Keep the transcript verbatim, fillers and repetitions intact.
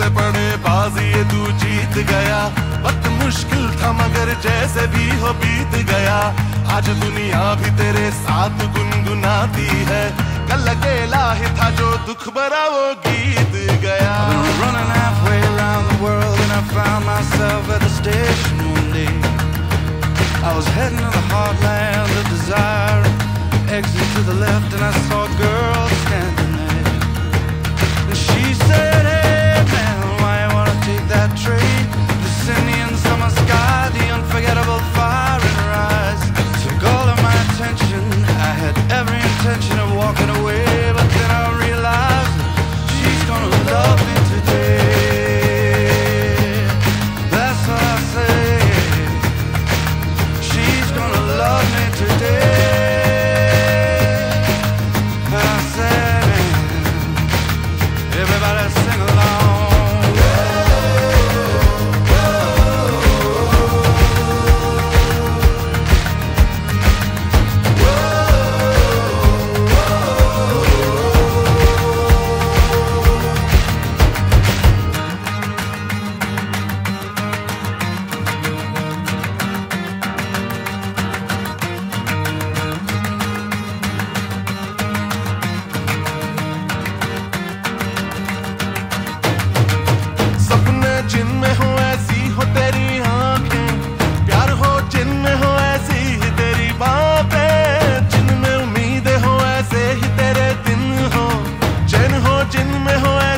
होते पड़े बाजी ये तू जीत गया वक्त मुश्किल था मगर जैसे भी हो बीत गया आज दुनिया भी तेरे साथ गुनगुनाती है कल अकेला ही था जो दुख भरा वो गीत गया I've been running halfway around the world and I found myself at the station one day I was heading to the heartland of desire exit to the left and I saw a girl standing there and she said hey man why you wanna take that train the Indian summer sky the unforgettable fire in her eyes took all of my attention I had every intention of walking away but then I realized she's gonna love me today that's what I say she's gonna love me today everybody sing along जिनमें हो